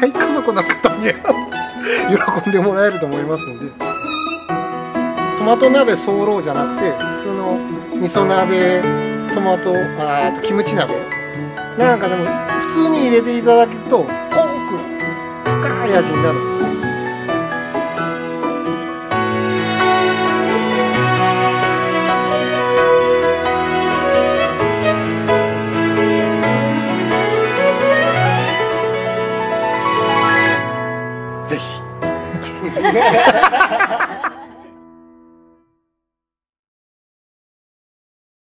大家族の方には喜んでもらえると思いますんで。トマト鍋ソーローじゃなくて普通の味噌鍋、トマトあとキムチ鍋なんかでも普通に入れていただけると濃く深い味になる。ぜひ